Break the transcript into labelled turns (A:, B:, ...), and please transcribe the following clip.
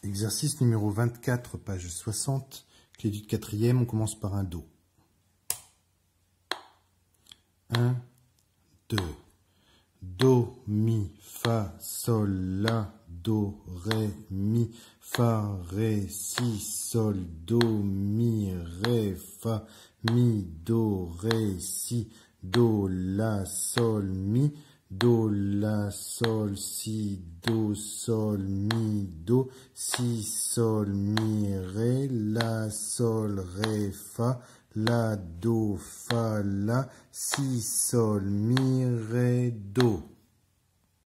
A: Exercice numéro 24, page 60, clé du 4e, on commence par un Do. 1, 2, Do, Mi, Fa, Sol, La, Do, Ré, Mi, Fa, Ré, Si, Sol, Do, Mi, Ré, Fa, Mi, Do, Ré, Si, Do, La, Sol, Mi, Do, La, Sol, Si, Do, Sol, Mi, Do, Si, Sol, Mi, Ré, La, Sol, Ré, Fa, La, Do, Fa, La, Si, Sol, Mi, Ré, Do.